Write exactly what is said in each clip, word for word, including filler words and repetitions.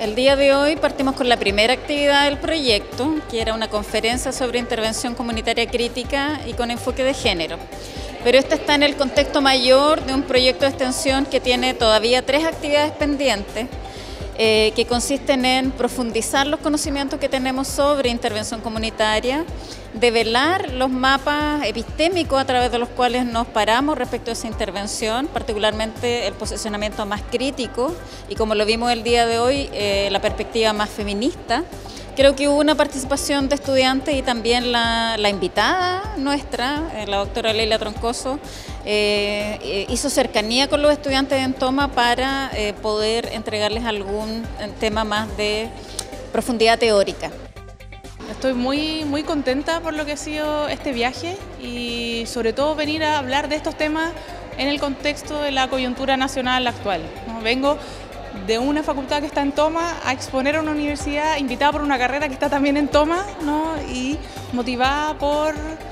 El día de hoy partimos con la primera actividad del proyecto, que era una conferencia sobre intervención comunitaria crítica y con enfoque de género. Pero esta está en el contexto mayor de un proyecto de extensión que tiene todavía tres actividades pendientes, eh, que consisten en profundizar los conocimientos que tenemos sobre intervención comunitaria, develar los mapas epistémicos a través de los cuales nos paramos respecto a esa intervención, particularmente el posicionamiento más crítico y, como lo vimos el día de hoy, eh, la perspectiva más feminista. Creo que hubo una participación de estudiantes y también la, la invitada nuestra, eh, la doctora Leila Troncoso, eh, eh, hizo cercanía con los estudiantes de Entoma para eh, poder entregarles algún tema más de profundidad teórica. Estoy muy, muy contenta por lo que ha sido este viaje y sobre todo venir a hablar de estos temas en el contexto de la coyuntura nacional actual, ¿no? Vengo de una facultad que está en Toma a exponer a una universidad invitada por una carrera que está también en Toma, ¿no? Y motivada por,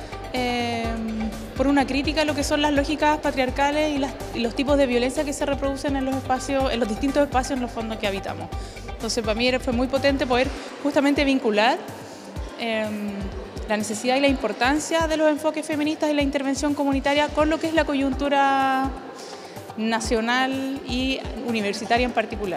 eh, por una crítica a lo que son las lógicas patriarcales y, las, y los tipos de violencia que se reproducen en los espacios, en los distintos espacios en los fondos que habitamos. Entonces para mí fue muy potente poder justamente vincular eh, la necesidad y la importancia de los enfoques feministas y la intervención comunitaria con lo que es la coyuntura nacional y universitaria en particular.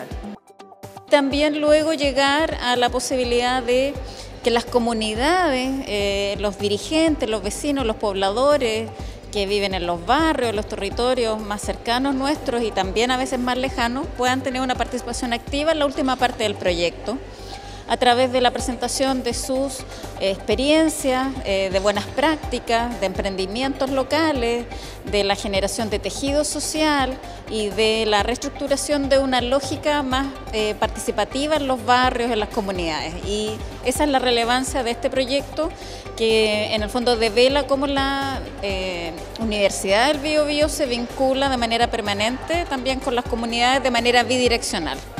También luego llegar a la posibilidad de que las comunidades, eh, los dirigentes, los vecinos, los pobladores que viven en los barrios, los territorios más cercanos nuestros y también a veces más lejanos, puedan tener una participación activa en la última parte del proyecto, a través de la presentación de sus eh, experiencias, eh, de buenas prácticas, de emprendimientos locales, de la generación de tejido social y de la reestructuración de una lógica más eh, participativa en los barrios, en las comunidades. Y esa es la relevancia de este proyecto, que en el fondo devela cómo la eh, Universidad del Biobío se vincula de manera permanente también con las comunidades de manera bidireccional.